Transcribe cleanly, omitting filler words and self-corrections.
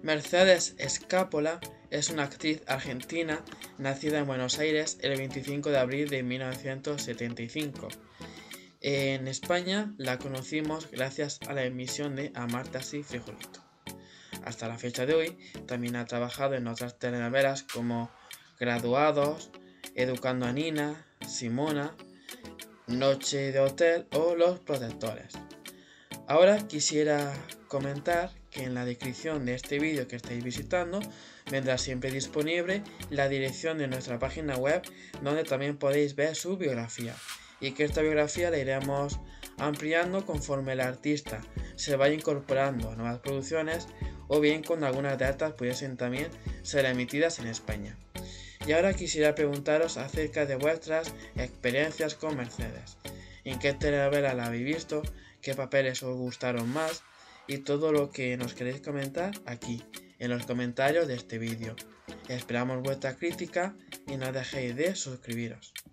Mercedes Escapola es una actriz argentina nacida en Buenos Aires el 25 de abril de 1975. En España la conocimos gracias a la emisión de Amarte así, frijolito. Hasta la fecha de hoy también ha trabajado en otras telenovelas como Graduados, Educando a Nina, Simona, Noche de Hotel o Los Protectores. Ahora quisiera comentar que en la descripción de este vídeo que estáis visitando vendrá siempre disponible la dirección de nuestra página web, donde también podéis ver su biografía, y que esta biografía la iremos ampliando conforme el artista se vaya incorporando a nuevas producciones, o bien cuando algunas de estas pudiesen también ser emitidas en España. Y ahora quisiera preguntaros acerca de vuestras experiencias con Mercedes. ¿En qué telenovela la habéis visto? ¿Qué papeles os gustaron más? Y todo lo que nos queréis comentar aquí, en los comentarios de este vídeo. Esperamos vuestra crítica y no dejéis de suscribiros.